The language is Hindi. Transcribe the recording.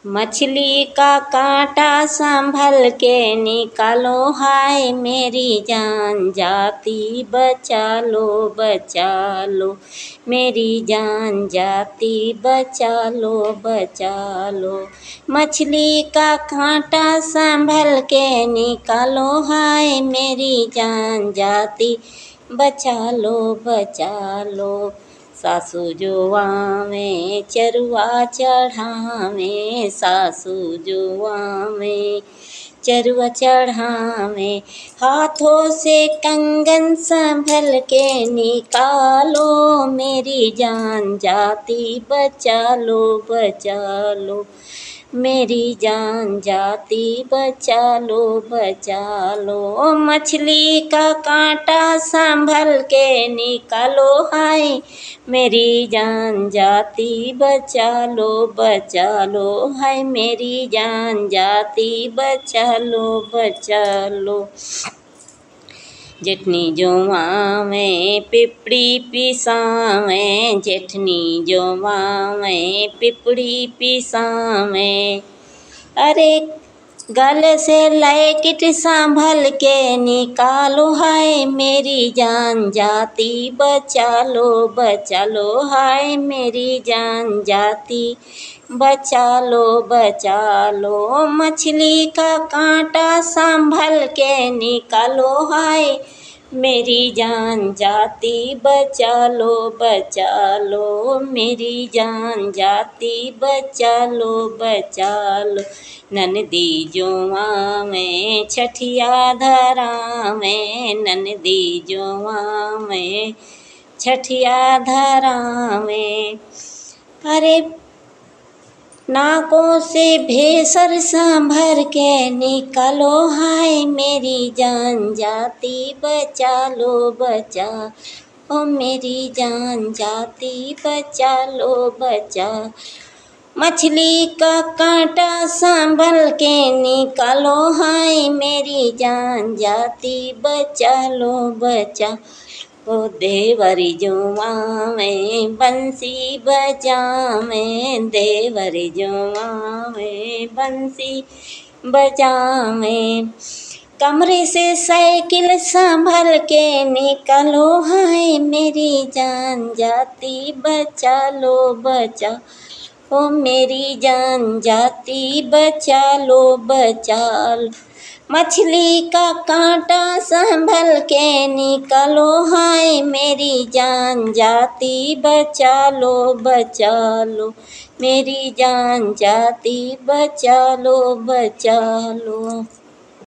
मछली का कांटा संभल के निकालो, हाय मेरी जान जाती बचा लो, मेरी जान जाती बचा लो। मछली का कांटा संभल के निकालो, हाय मेरी जान जाती बचा लो। सासू जो आवे चरुआ चढ़ावे, सासू जो आवे चरुआ चढ़ावे। हाथों से कंगन संभल के निकालो, मेरी जान जाती बचा लो, मेरी जान जाती बचा लो। मछली का कांटा संभल के निकालो, हाय मेरी जान जाती बचा लो, हाय मेरी जान जाती बचा लो। जेठनी जो आवे पिपड़ी पिसावे, जेठनी जो आवे पिपड़ी पिसावे। अरे गले से लैकिट संभल के निकालो, हाय मेरी जान जाती बचा लो, हाय मेरी जान जाती बचा लो। मछली का कांटा संभल के निकालो, हाय मेरी जान जाती बचा लो, मेरी जान जाती बचा लो। ननदी जो आवे छठिया धरावे, ननदी जो आवे छठिया धरावे। अरे नाकों से भेसर संभर के निकालो, हाय मेरी जान जाती बचा लो, ओ मेरी जान जाती बचा लो। मछली का कांटा संभल के निकालो, हाय मेरी जान जाती बचा लो। ओ देवरी जो आवे बंसी बजावे, देवरी जो आवे बंसी बजावे। कमरे से साइकिल संभल के निकालो, हाय मेरी जान जाती बचा लो, ओ मेरी जान जाती बचा लो। मछली का कांटा संभल के निकालो, हाय मेरी जान जाती बचा लो, मेरी जान जाती बचा लो।